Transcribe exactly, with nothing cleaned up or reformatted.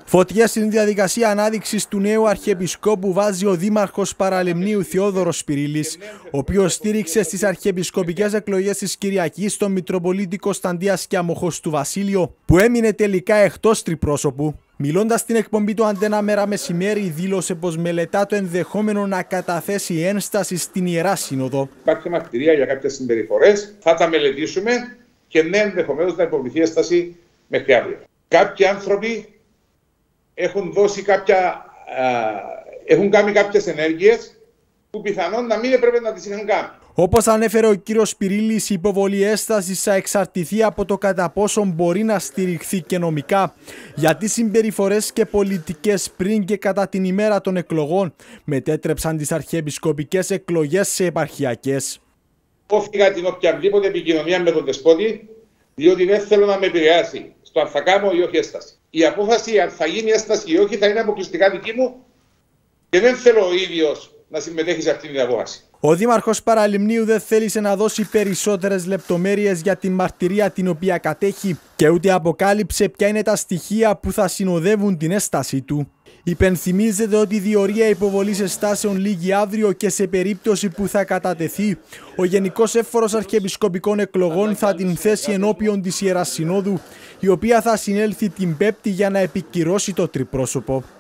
Φωτιά στην διαδικασία ανάδειξης του νέου Αρχιεπισκόπου βάζει ο Δήμαρχος Παραλιμνίου Θεόδωρος Σπυρίλης, ο οποίος στήριξε στις αρχιεπισκοπικές εκλογές της Κυριακής τον Μητροπολίτη Κωνσταντία Σκιαμοχώστου του Βασίλειο, που έμεινε τελικά εκτός τριπρόσωπου. Μιλώντας στην εκπομπή του Αντένα Μέρα Μεσημέρι, δήλωσε πως μελετά το ενδεχόμενο να καταθέσει ένσταση στην Ιερά Σύνοδο. Υπάρχει μαρτυρία για κάποιες συμπεριφορές, θα τα μελετήσουμε και ναι, ενδεχομένως να υποβληθεί ένσταση μέχρι αύριο. Κάποιοι άνθρωποι έχουν δώσει κάποια, α, έχουν κάνει κάποιες ενέργειες που πιθανόν να μην έπρεπε να τις είχαν κάνει. Όπως ανέφερε ο κύριος Σπυρίλης, η υποβολή ένστασης θα εξαρτηθεί από το κατά πόσο μπορεί να στηριχθεί και νομικά, γιατί συμπεριφορές και πολιτικές πριν και κατά την ημέρα των εκλογών μετέτρεψαν τις αρχιεπισκοπικές εκλογές σε επαρχιακές. Όφυγα την οποιαδήποτε επικοινωνία με τον Δεσπότη, διότι δεν θέλω να με επηρεάσει στο αν θα κάνω ή όχι ένσταση. Η απόφαση αν θα γίνει ένσταση ή όχι θα είναι αποκλειστικά δική μου και δεν θέλω ο ίδιος να συμμετέχει σε αυτήν την απόφαση. Ο Δήμαρχος Παραλιμνίου δεν θέλησε να δώσει περισσότερες λεπτομέρειες για την μαρτυρία την οποία κατέχει και ούτε αποκάλυψε ποια είναι τα στοιχεία που θα συνοδεύουν την ένστασή του. Υπενθυμίζεται ότι η διορία υποβολής ενστάσεων λήγει αύριο και σε περίπτωση που θα κατατεθεί, ο Γενικός Εύφορος Αρχιεπισκοπικών Εκλογών θα την θέσει ενώπιον της Ιεράς Συνόδου, η οποία θα συνέλθει την Πέμπτη για να επικυρώσει το τριπρόσωπο.